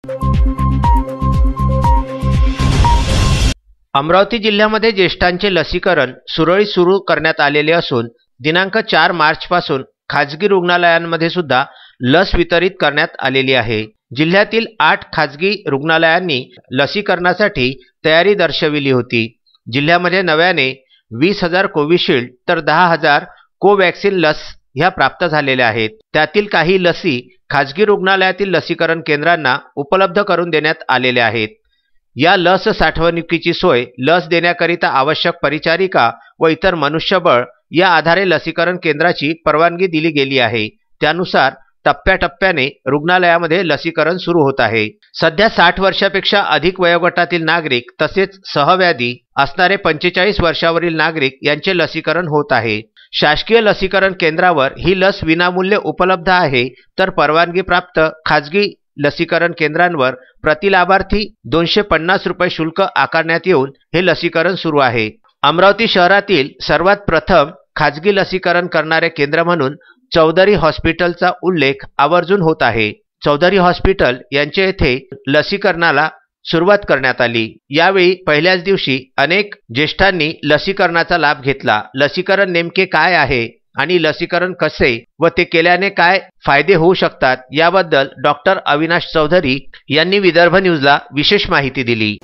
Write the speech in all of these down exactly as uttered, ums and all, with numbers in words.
अमरावती जिल्ह्यामध्ये ज्येष्ठांचे लसीकरण सुरळीत सुरू करण्यात आलेले असून दिनांक चार मार्च पासून खाजगी रुग्णालयांमध्ये सुद्धा लस वितरित करण्यात आलेली आहे। जिल्ह्यातील आठ खाजगी रुग्णालयांनी लसीकरणासाठी तयारी दर्शविली होती। जिल्ह्यामध्ये नव्याने वीस हजार कोविशिल्ड तर दहा हजार कोवॅक्सिन लस ह्या प्राप्त झालेल्या आहेत। त्यातील काही लसी खाजगी रुग्णालयातील लसीकरण केंद्रांना उपलब्ध करून देण्यात आलेल्या आहेत। या लस साठवणुकीची सोय, लस देण्याकरिता आवश्यक परिचारिका व इतर मनुष्यबळ या आधारे लसीकरण केंद्राची परवानगी दिली गेली आहे। त्यानुसार टप्प्याटप्प्याने रुग्णालयामध्ये लसीकरण सुरू होत आहे। सध्या साठ वर्षापेक्षा अधिक वयोगटातील नागरिक तसेच सहव्याधी असणारे पंचेचाळीस वर्षावरील नागरिक यांचे लसीकरण होत आहे। शासकीय लसीकरण केंद्रावर ही लस विनामूल्य उपलब्ध आहे, तर परवानगी प्राप्त खाजगी लसीकरण केंद्रांवर प्रति लाभार्थी दोनशे पन्नास रुपये शुल्क आकारण्यात येऊन हे लसीकरण सुरू आहे। अमरावती शहरातील सर्वात प्रथम खाजगी लसीकरण करणारे केंद्र म्हणून चौधरी हॉस्पिटलचा उल्लेख आवर्जून होत आहे। चौधरी हॉस्पिटल यांच्या येथे लसीकरणाला सुरुवात करण्यात आली। यावेळी पहिल्याच दिवशी अनेक ज्येष्ठांनी लसीकरणाचा लाभ घेतला। लसीकरण नेमके काय आहे आणि लसीकरण कसे व ते केल्याने काय फायदे होऊ शकतात याबद्दल डॉक्टर अविनाश चौधरी यांनी विदर्भ न्यूजला विशेष माहिती दिली।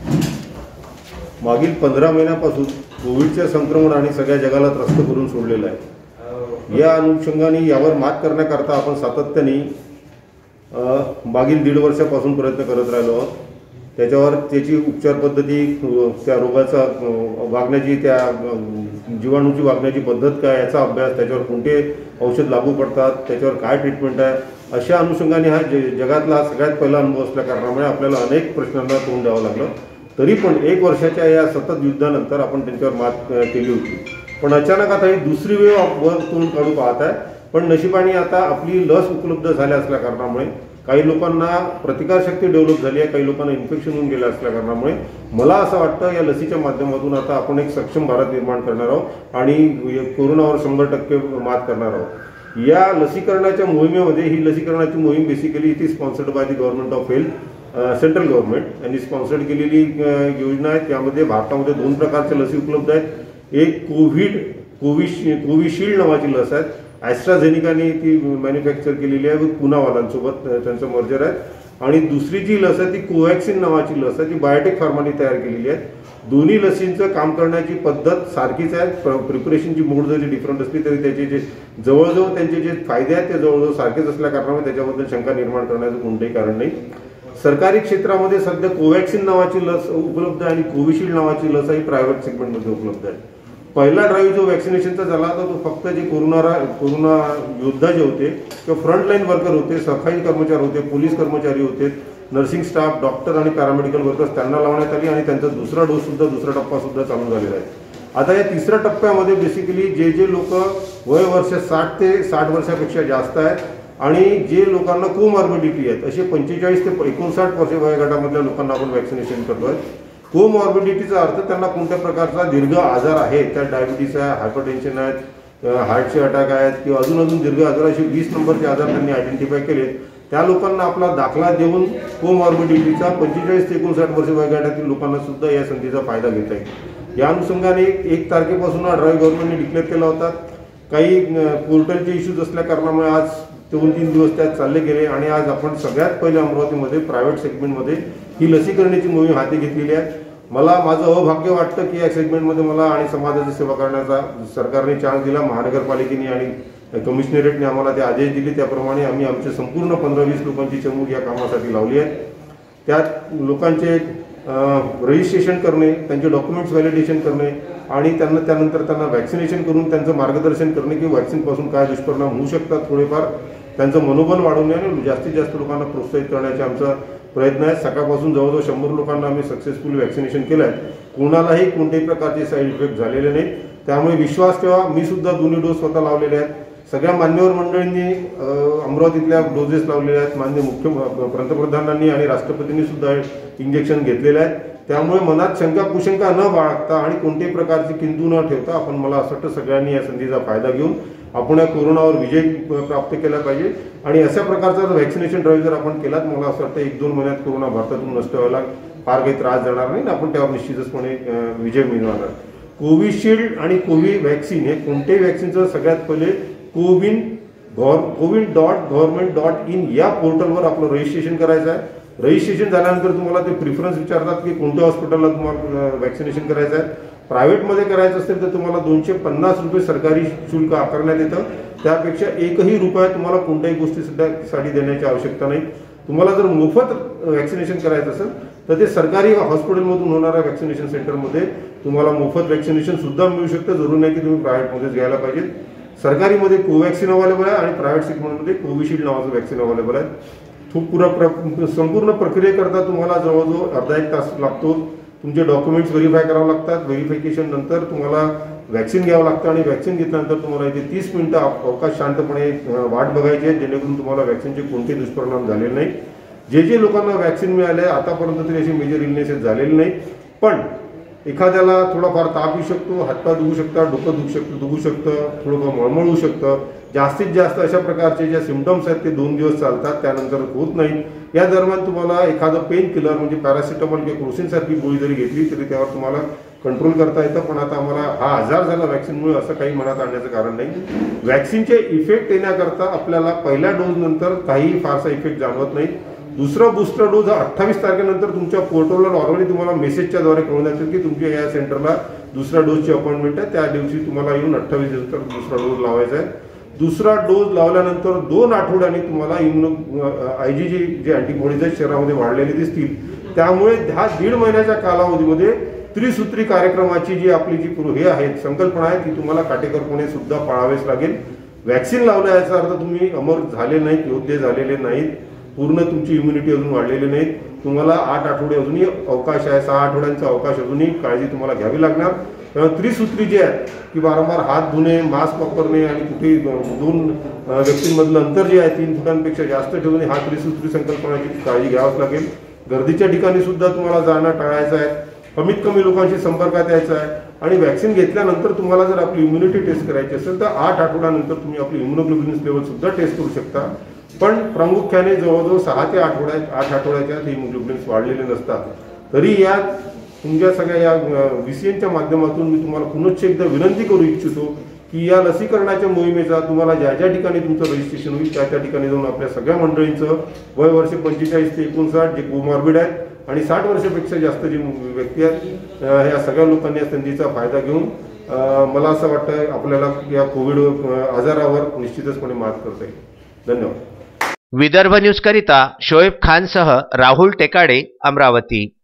मागील पंधरा महिन्यापासून कोविडचे संक्रमण आणि सगळ्या जगाला त्रस्त करून सोडलेलं आहे। या अनुषंगाने यावर मात करण्याकरता आपण सातत्याने मागील दीड वर्षापासून प्रयत्न करत राहिलो आहोत। त्याच्यावर त्याची उपचार पद्धती, त्या रोगाचा वागण्याची, त्या जीवाणूची वागण्याची पद्धत काय याचा अभ्यास, त्याच्यावर कोणते औषध लागू पडतात, त्याच्यावर काय ट्रीटमेंट आहे, अशा अनुषंगाने हा जगातला सगळ्यात पहिला अनुभव असल्या कारणामुळे आपल्याला अनेक प्रश्नांना तोंड द्यावं लागलं। तरी पण एक वर्षाच्या या सतत युद्धानंतर आपण त्यांच्यावर मात केली होती। पण अचानक आता ही दुसरी वेव वर तोंड काढू पाहत आहे। पण नशिबाने आता आपली लस उपलब्ध झाल्या असल्या कारणामुळे काही लोकांना प्रतिकारशक्ती डेव्हलप झाली आहे, काही लोकांना इन्फेक्शन होऊन गेलं असल्या कारणामुळे मला असं वाटतं या लसीच्या माध्यमातून आता आपण एक सक्षम भारत निर्माण करणार आहोत आणि कोरोनावर शंभर टक्के मात करणार आहोत। या लसीकरणाच्या मोहिमेमध्ये, ही लसीकरणाची मोहीम basically it is sponsored by the government of health, central government यांनी स्पॉन्सर्ड केलेली योजना आहे। त्यामध्ये भारतामध्ये दोन प्रकारच्या लसी उपलब्ध आहेत। एक कोविड कोविशि कोविशिल्ड नावाची लस आहे, ॲस्ट्राझेनिकाने ती मॅन्युफॅक्चर केलेली आहे, पुनावाल्यांसोबत त्यांचं मर्जर आहे। आणि दुसरी जी लस आहे ती कोवॅक्सिन नावाची लस आहे, ती बायोटेक फार्माने तयार केलेली आहे। दोन्ही लसींचं काम करण्याची पद्धत सारखीच आहे। प्रिपरेशनची मोड जरी डिफरंट असली तरी त्याचे जे जवळजवळ त्यांचे जे फायदे आहेत ते जवळजवळ सारखेच असल्या कारणामुळे त्याच्याबद्दल शंका निर्माण करण्याचं कोणतंही कारण नाही। सरकारी क्षेत्रामध्ये सध्या कोवॅक्सिन नावाची लस उपलब्ध आहे आणि कोविशिल्ड नावाची लस ही प्रायव्हेट सेगमेंटमध्ये उपलब्ध आहे। पहिला ड्राईव्ह जो वॅक्सिनेशनचा झाला होता तो फक्त जे कोरोना कोरोना योद्धा जे होते किंवा फ्रंटलाईन वर्कर होते, सफाई कर्मचारी होते, पोलीस कर्मचारी होते, नर्सिंग स्टाफ, डॉक्टर आणि पॅरामेडिकल वर्कर्स त्यांना लावण्यात आली आणि त्यांचा दुसरा डोस सुद्धा दुसरा टप्पा सुद्धा चालू झालेला आहे। आता या तिसऱ्या टप्प्यामध्ये बेसिकली जे जे लोक वय वर्ष साठ ते साठ वर्षापेक्षा जास्त आहेत आणि जे लोकांना कोमॉर्बिडिटी आहेत असे पंचेचाळीस ते एकोणसाठ वर्ष वयोगटामधल्या लोकांना आपण वॅक्सिनेशन करतोय। कोमॉर्बिडिटीचा अर्थ त्यांना कोणत्या प्रकारचा दीर्घ आजार आहे, त्या डायबिटीस आहे, हायपरटेन्शन आहेत, हार्टचे अटॅक आहेत किंवा अजून अजून दीर्घ आजार असे वीस नंबरचे आजार त्यांनी आयडेंटिफाय केले। त्या लोकांना आपला दाखला देऊन कोमॉर्बिडिटीचा पंचेचाळीस ते एकोणसाठ वर्ष वयोगटातील लोकांना सुद्धा या संधीचा फायदा घेता येईल। या अनुषंगाने एक तारखेपासून हा ड्राईव्ह गव्हर्नमेंटने डिक्लेअर केला होता। काही पोर्टलचे इश्यूज असल्या कारणामुळे आज दोन तीन दिवस त्यात चालले गेले आणि आज आपण सगळ्यात पहिले अमरावतीमध्ये प्रायव्हेट सेगमेंटमध्ये ही लसीकरणाची मोहीम हाती घेतलेली आहे। मला माझं अभाग्य वाटतं की या सेगमेंटमध्ये मला आणि समाजाची सेवा करण्याचा सरकारने चान्स दिला। महानगरपालिकेने आणि कमिशनरेटने आम्हाला ते आदेश दिले, त्याप्रमाणे आम्ही आमचे संपूर्ण पंधरा वीस लोकांची चमूक या कामासाठी लावली आहे। त्यात लोकांचे रजिस्ट्रेशन करणे, त्यांचे डॉक्युमेंट्स व्हॅलिडेशन करणे आणि त्यांना त्यानंतर त्यांना वॅक्सिनेशन करून त्यांचं मार्गदर्शन करणे की वॅक्सिनपासून काय दुष्परिणाम होऊ शकतात, थोडेफार त्यांचं मनोबल वाढवणे आणि जास्तीत जास्त लोकांना प्रोत्साहित करण्याचा आमचा प्रयत्न आहे। सकाळपासून जवळजवळ शंभर लोकांना आम्ही सक्सेसफुल वॅक्सिनेशन केलं आहे। कोणालाही कोणत्याही प्रकारचे साईड इफेक्ट झालेले नाही, त्यामुळे विश्वास ठेवा। मी सुद्धा दोन्ही डोस स्वतः लावलेले आहेत। सगळ्या मान्यवर मंडळींनी अमरावतीतल्या डोसेस लावलेले आहेत। माननीय मुख्य पंतप्रधानांनी आणि राष्ट्रपतींनी सुद्धा इंजेक्शन घेतलेले आहेत। त्यामुळे मनात शंका कुशंका न बाळगता आणि कोणत्याही प्रकारची किंतु न ठेवता आपण मला असं वाटतं सगळ्यांनी या संधीचा फायदा घेऊन आपण या कोरोनावर विजय प्राप्त केला पाहिजे आणि अशा प्रकारचा जर व्हॅक्सिनेशन ड्राईव्ह जर आपण केलात, मला असं वाटतं एक दोन महिन्यात कोरोना भारतातून नष्ट व्हायला फार काही त्रास जाणार नाही, आपण त्यावर निश्चितचपणे विजय मिळवणार. कोविशिल्ड आणि कोवी व्हॅक्सिन हे कोणत्याही व्हॅक्सिनचं सगळ्यात पहिले CoWIN CoWIN dot government dot in या पोर्टलवर आपलं रजिस्ट्रेशन करायचं आहे. रजिस्ट्रेशन झाल्यानंतर तुम्हाला ते प्रिफरन्स विचारतात की कोणत्या हॉस्पिटलला तुम्हाला व्हॅक्सिनेशन करायचं आहे. प्रायव्हेटमध्ये करायचं असेल तर तुम्हाला दोनशे पन्नास रुपये सरकारी शुल्क आकारण्यात येतं. त्यापेक्षा एकही रुपया तुम्हाला कोणत्याही गोष्टीसाठी देण्याची आवश्यकता नाही. तुम्हाला जर मोफत व्हॅक्सिनेशन करायचं असेल तर ते सरकारी हॉस्पिटलमधून होणाऱ्या व्हॅक्सिनेशन सेंटरमध्ये तुम्हाला मोफत व्हॅक्सिनेशन सुद्धा मिळू शकतं. जरूर नाही की तुम्ही प्रायव्हेटमध्येच घ्यायला पाहिजे. सरकारीमध्ये कोवॅक्सिन अवेलेबल आहे आणि प्रायव्हेट सेगमेंटमध्ये कोविशिल्ड नावाचं व्हॅक्सिन अवेलेबल आहे. खूप पुरा प्र संपूर्ण प्रक्रियेकरता तुम्हाला जवळजवळ अर्धा एक तास लागतो. तुमचे डॉक्युमेंट्स व्हेरीफाय करावं लागतात. व्हेरिफिकेशन नंतर तुम्हाला व्हॅक्सिन घ्यावं लागतं आणि व्हॅक्सिन घेतल्यानंतर तुम्हाला इथे तीस मिनिटं अवकाश शांतपणे वाट बघायची आहे, जेणेकरून तुम्हाला व्हॅक्सिनचे कोणतेही दुष्परिणाम झालेले नाही. जे जे लोकांना व्हॅक्सिन मिळाले आतापर्यंत तरी असे मेजर इलनेसेस झालेले नाही, पण एखाद्याला थोडाफार ताप येऊ शकतो, हातपाय दुखू शकतात, डोकं दुखू शकतं दुखू शकतं थोडंफार मळमळ होऊ शकतं. जास्तीत जास्त अशा प्रकारचे जे सिम्पटम्स आहेत ते दोन दिवस चालतात, त्यानंतर होत नाही. या दरम्यान तुम्हाला एखादं पेन किलर म्हणजे पॅरासिटामॉल किंवा क्रोसिनसारखी गोळी जरी घेतली तरी त्यावर तुम्हाला कंट्रोल करता येतं. पण आता आम्हाला हा आजार झाला व्हॅक्सिनमुळे असं काही मनात आणण्याचं कारण नाही. व्हॅक्सिनचे इफेक्ट येण्याकरता आपल्याला पहिल्या डोस नंतर काही फारसा इफेक्ट जाणवत नाही. दुसरा बूस्टर डोज हा अठ्ठावीस तारखेनंतर तुमच्या पोर्टलवर ऑलरेडी तुम्हाला मेसेजच्या द्वारे कळवण्यात येईल की तुमच्या या सेंटरला दुसऱ्या डोजची अपॉइंटमेंट आहे. त्या दिवशी तुम्हाला येऊन अठ्ठावीस दिवसानंतर दुसरा डोस लावायचा आहे. दुसरा डोस लावल्यानंतर दोन आठवड्यांनी तुम्हाला इम्युनो आयजीजी जे अँटीबॉडीज आहेत शरीरामध्ये वाढलेले दिसतील. त्यामुळे ह्या दीड महिन्याच्या कालावधीमध्ये त्रिसूत्री कार्यक्रमाची जी आपली जी हे आहे संकल्पना आहे ती तुम्हाला काटेकोरपणे सुद्धा पाळावेच लागेल. व्हॅक्सिन लावलं याचा अर्थ तुम्ही अमर झाले नाहीत, योद्धे झालेले नाहीत, पूर्ण तुमची इम्युनिटी अजून वाढलेली नाही. तुम्हाला आठ आठवडे अजूनही अवकाश आहे, सहा आठवड्यांचा अवकाश अजूनही काळजी तुम्हाला घ्यावी लागणार. तेव्हा त्रिसूत्री जे आहे की वारंवार हात धुणे, मास्क वापरणे आणि कुठे दोन व्यक्तींमधलं अंतर जे आहे तीन फुटांपेक्षा जास्त ठेवणे, हा त्रिसूत्री संकल्पनाची काळजी घ्यावीच लागेल. गर्दीच्या ठिकाणी सुद्धा तुम्हाला जाणं टाळायचं आहे, कमीत कमी लोकांशी संपर्कात यायचं आहे आणि व्हॅक्सिन घेतल्यानंतर तुम्हाला जर आपली इम्युनिटी टेस्ट करायची असेल तर आठ आठवड्यानंतर तुम्ही आपली इम्युनोग्लोबिन्स लेवल सुद्धा टेस्ट करू शकता. पण प्रामुख्याने जवळजवळ सहा ते आठवड्या आठ आठवड्याच्या हिमोग्लोबिन्स वाढलेले नसतात. तरी या तुमच्या सगळ्या या व्हीसीएनच्या माध्यमातून मी तुम्हाला पुनश्च एकदा विनंती करू इच्छितो की या लसीकरणाच्या मोहिमेचा तुम्हाला ज्या ज्या ठिकाणी तुमचं रजिस्ट्रेशन होईल त्या त्या ठिकाणी जाऊन आपल्या सगळ्या मंडळींचं वय वर्ष पंचेचाळीस ते एकोणसाठ जे कोमॉर्बिड आहेत आणि साठ वर्षापेक्षा जास्त जी व्यक्ती आहेत या सगळ्या लोकांनी या संधीचा फायदा घेऊन मला असं वाटतं आपल्याला या कोविड आजारावर निश्चितचपणे मात करता येईल. धन्यवाद. विदर्भ न्यूज करिता शोएब खान सह राहुल टेकाडे, अमरावती.